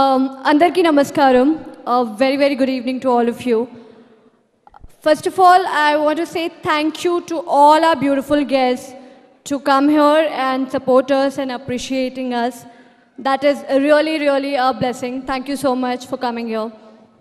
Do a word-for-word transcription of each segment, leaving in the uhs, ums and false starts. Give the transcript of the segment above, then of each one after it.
Um, Andarki Namaskaram. A very, very good evening to all of you. First of all, I want to say thank you to all our beautiful guests to come here and support us and appreciating us. That is really, really a blessing. Thank you so much for coming here.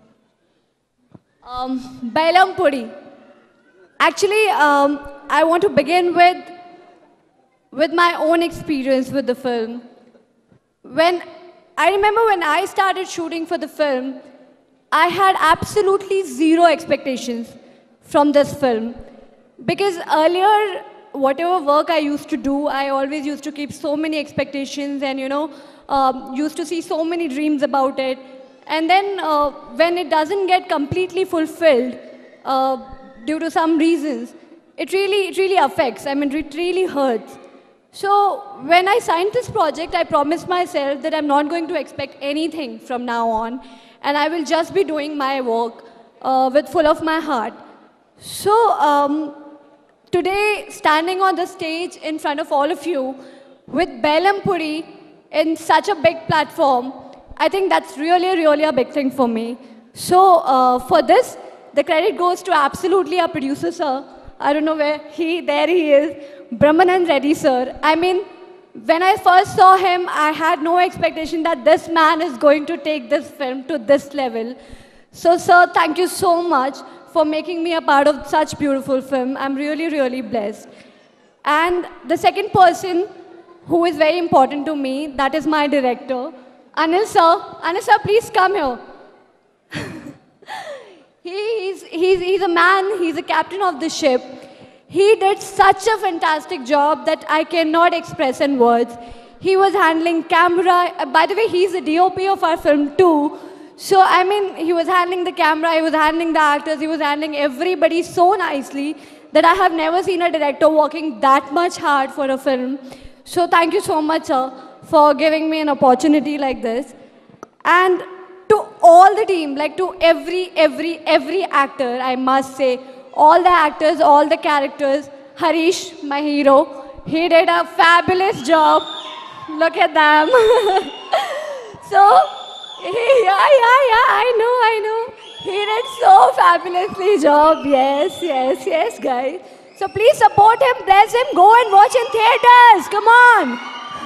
Um, Bailampudi. Actually, um, I want to begin with, with my own experience with the film. When I remember when I started shooting for the film, I had absolutely zero expectations from this film. Because earlier, whatever work I used to do, I always used to keep so many expectations and, you know, um, used to see so many dreams about it. And then uh, when it doesn't get completely fulfilled uh, due to some reasons, it really, it really affects. I mean, it really hurts. So when I signed this project, I promised myself that I'm not going to expect anything from now on, and I will just be doing my work uh, with full of my heart. So um, today, standing on the stage in front of all of you with Bailampudi in such a big platform, I think that's really, really a big thing for me. So uh, for this, the credit goes to absolutely our producer, sir. I don't know where he, there he is. Brahmanand Reddy sir. I mean, when I first saw him, I had no expectation that this man is going to take this film to this level. So sir, thank you so much for making me a part of such beautiful film. I'm really, really blessed. And the second person who is very important to me, that is my director, Anil sir. Anil sir, please come here. he, he's, he's, he's a man, he's a captain of the ship. He did such a fantastic job that I cannot express in words. He was handling camera. Uh, by the way, he's the D O P of our film too. So, I mean, he was handling the camera, he was handling the actors, he was handling everybody so nicely that I have never seen a director working that much hard for a film. So, thank you so much, sir, for giving me an opportunity like this. And to all the team, like to every, every, every actor, I must say, all the actors, all the characters, Harish, my hero, he did a fabulous job. Look at them. So, yeah, yeah, yeah, I know, I know. He did so fabulously job. Yes, yes, yes, guys. So please support him, bless him, go and watch in theaters. Come on.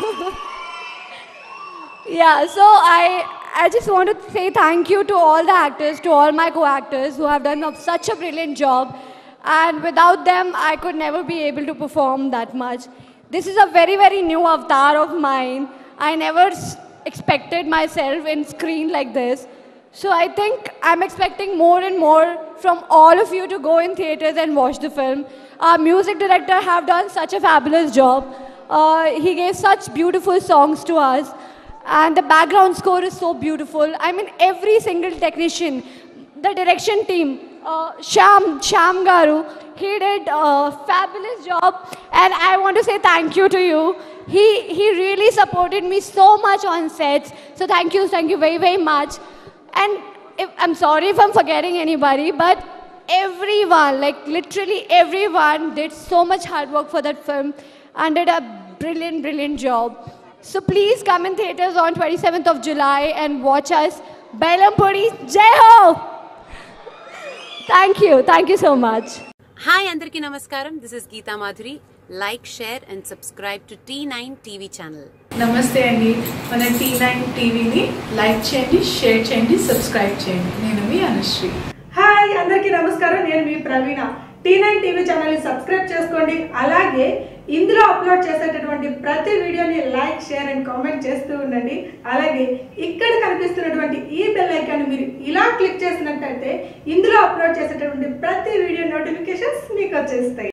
Yeah, so I... I just want to say thank you to all the actors, to all my co-actors who have done such a brilliant job. And without them, I could never be able to perform that much. This is a very, very new avatar of mine. I never expected myself in screen like this. So I think I'm expecting more and more from all of you to go in theaters and watch the film. Our music director have done such a fabulous job. Uh, he gave such beautiful songs to us. And the background score is so beautiful. I mean, every single technician, the direction team, uh, Sham, Sham Garu, he did a fabulous job. And I want to say thank you to you. He, he really supported me so much on sets. So thank you, thank you very, very much. And if, I'm sorry if I'm forgetting anybody, but everyone, like literally everyone did so much hard work for that film and did a brilliant, brilliant job. So please come in theaters on twenty-seventh of July and watch us. Bailampudi, Jai Ho! Thank you. Thank you so much. Hi, Andarki Namaskaram. This is Geeta Madhuri. Like, share and subscribe to T nine T V channel. Namaste Andi. Mana T nine T V ni like cheyandi, share cheyandi, subscribe cheyandi. Nenu mi Anushree. Hi, Andarki Namaskaram. Nenu mi Praveena. T nine T V channel ని subscribe చేసుకోండి. అలాగే ఇందులో upload చేసేటటువంటి ప్రతి వీడియోని like, share and comment చేస్తూ ఉండండి. అలాగే ఇక్కడ కనిపిస్తున్నటువంటి ఈ బెల్ ఐకాన్ మీరు ఇలా క్లిక్ చేసినట్లయితే ఇందులో అప్లోడ్ చేసేటటువంటి ప్రతి వీడియో నోటిఫికేషన్స్ మీకు వచ్చేస్తాయి.